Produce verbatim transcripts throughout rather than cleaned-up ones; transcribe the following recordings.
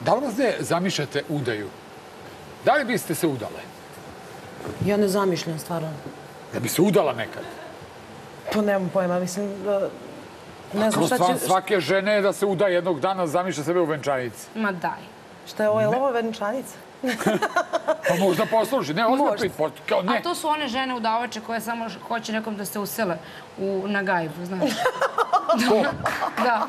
Da li vas ne zamišljate udaju? Da li biste se udale? Ja ne zamišljam, stvarno. Da bi se udala nekad? Pa nemam pojma, mislim da... Ne znam šta će... Svake žene da se uda jednog dana, zamišlja sebe u venčanici. Ma daj. Šta je ovo, je li ovo venčanica? Pa možda posluži, ne, ozbiljno pit, kao ne. A to su one žene udavače koje samo hoće nekom da se usele na gajbu, znaš. Da.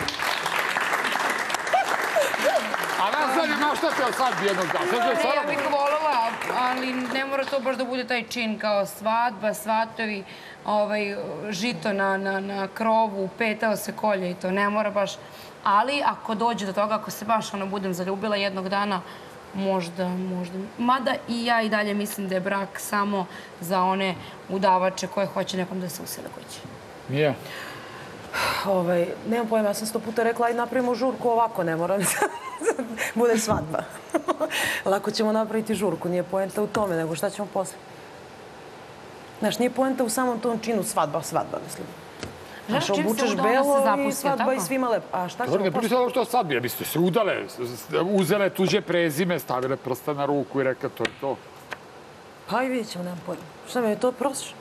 A nas zanima šta te sad jednog dana? Ne, ja bih voljela, ali ne mora to baš da bude taj čin kao svadba, svatovi, žito na krovu, petao se kolje i to. Ne mora baš. Ali ako dođe do toga, ako se baš ono budem zaljubila jednog dana, možda, možda. Mada i ja i dalje mislim da je brak samo za one udavače koje hoće nekom da se usele kući. Nije? Nemam pojma, ja sam sto puta rekla, ajde napravimo žurku ovako, ne moram. Bude svadba. Lako ćemo napraviti žurku, nije poenta u tome, nego šta ćemo posle. Znaš, nije poenta u samom tom činu svadba, svadba, mislim. Znaš, obučeš belo i svadba i svima lepo. A šta ćemo posle? Ne pričate ovo što svadbi, ja biste se udale, uzele tuđe prezime, stavile prsta na ruku i rekla to je to. Pa i vidjet ćemo, nemam pojma. Šta mi je to prostiš?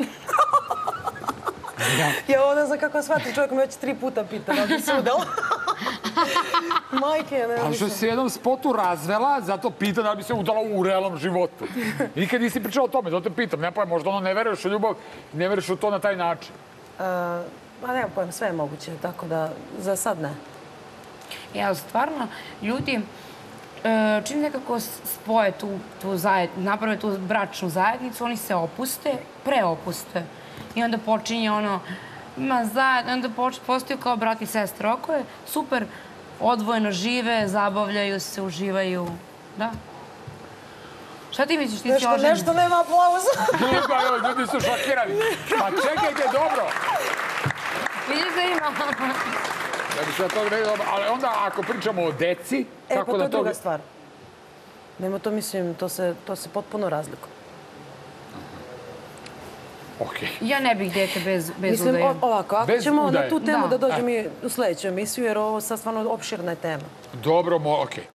Ja ovo ne znam kako shvati, čovjek me već tri puta pita da bi se udala. Majke, ne mislim. Ali što si jednom spotu razvela, zato pita da bi se udala u realnom životu. Nikad nisi pričala o tome, zato te pitam. Nema pojma, možda ono ne veruješ u ljubav, ne veruješ u to na taj način. Ma nemam pojma, sve je moguće, tako da za sad ne. Ja, stvarno, ljudi čim nekako spoje tu zajednicu, naprave tu bračnu zajednicu, oni se opuste, preopuste. I onda počinje ono, ima zajedno, onda postaju kao brat i sestra. Oko je super, odvojeno žive, zabavljaju se, uživaju. Da. Šta ti misliš, ti si ožen? Nešto nema aplauza. Ljudi su šokirani. Pa čekajte, dobro. Vidiš da ima. Da bi se to gledali dobro. Ali onda, ako pričamo o deci... E, pa to je druga stvar. Nema to, mislim, to se potpuno razlikuje. Ja ne bih dete bez udaje. Mislim, ovako, ako ćemo na tu temu da dođem i u sljedeću emisiju, jer ovo sad stvarno opširna je tema. Dobro, okej.